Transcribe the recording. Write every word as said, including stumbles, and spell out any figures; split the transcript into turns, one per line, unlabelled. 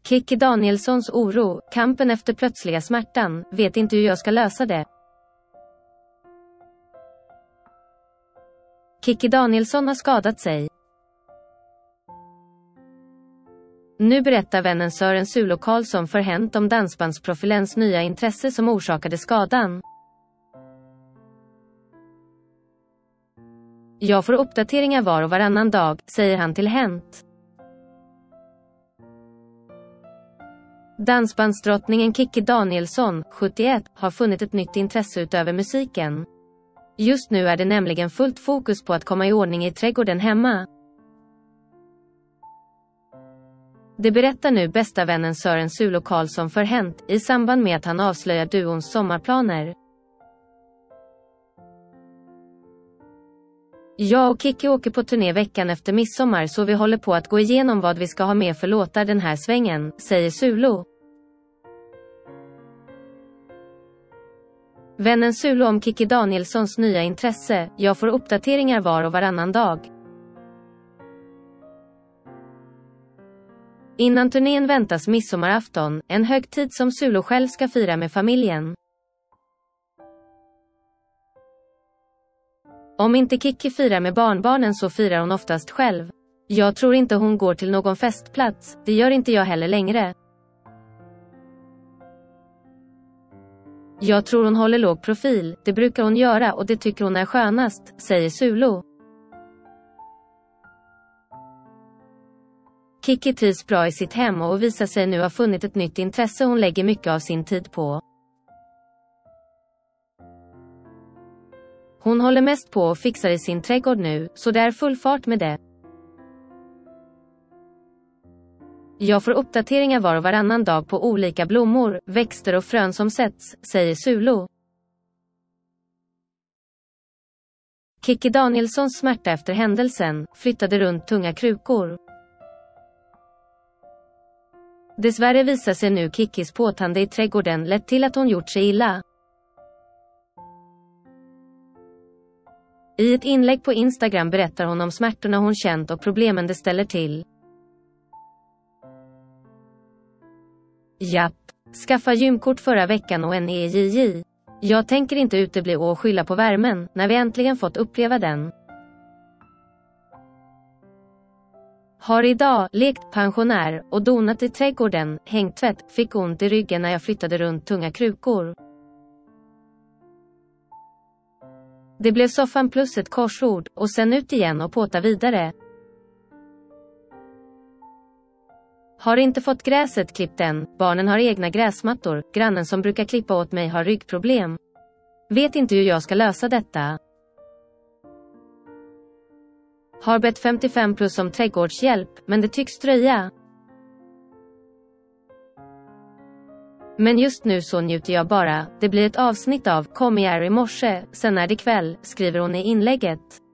Kikki Danielssons oro, kampen efter plötsliga smärtan, vet inte hur jag ska lösa det. Kikki Danielsson har skadat sig. Nu berättar vännen Sören Sullo Karlsson för Hänt om dansbandsprofilens nya intresse som orsakade skadan. Jag får uppdateringar var och varannan dag, säger han till Hänt. Dansbandsdrottningen Kikki Danielsson, sjuttioett, har funnit ett nytt intresse utöver musiken. Just nu är det nämligen fullt fokus på att komma i ordning i trädgården hemma. Det berättar nu bästa vännen Sören Sullo Karlsson för Hänt, i samband med att han avslöjar duons sommarplaner. Jag och Kikki åker på turné veckan efter midsommar, så vi håller på att gå igenom vad vi ska ha med för låtar den här svängen, säger Sullo. Vännen Sullo om Kikki Danielssons nya intresse: jag får uppdateringar var och varannan dag. Innan turnén väntas midsommarafton, en högtid som Sullo själv ska fira med familjen. Om inte Kikki firar med barnbarnen så firar hon oftast själv. Jag tror inte hon går till någon festplats, det gör inte jag heller längre. Jag tror hon håller låg profil, det brukar hon göra och det tycker hon är skönast, säger Sullo. Kikki trivs bra i sitt hem och visar sig nu ha funnit ett nytt intresse hon lägger mycket av sin tid på. Hon håller mest på och fixar i sin trädgård nu, så det är full fart med det. Jag får uppdateringar var och varannan dag på olika blommor, växter och frön som sätts, säger Sullo. Kikki Danielssons smärta efter händelsen, flyttade runt tunga krukor. Dessvärre visar sig nu Kikkis påtande i trädgården lett till att hon gjort sig illa. I ett inlägg på Instagram berättar hon om smärtorna hon känt och problemen det ställer till. Japp. Skaffa gymkort förra veckan och en E J J. Jag tänker inte utebli och skylla på värmen, när vi äntligen fått uppleva den. Har idag lekt pensionär och donat i trädgården, hängt tvätt, fick ont i ryggen när jag flyttade runt tunga krukor. Det blev soffan plus ett korsord, och sen ut igen och påta vidare. Har inte fått gräset klippt än, barnen har egna gräsmattor, grannen som brukar klippa åt mig har ryggproblem. Vet inte hur jag ska lösa detta. Har bett femtiofem plus om trädgårdshjälp, men det tycks dröja. Men just nu så njuter jag bara, det blir ett avsnitt av Kom i morse, sen är det kväll, skriver hon i inlägget.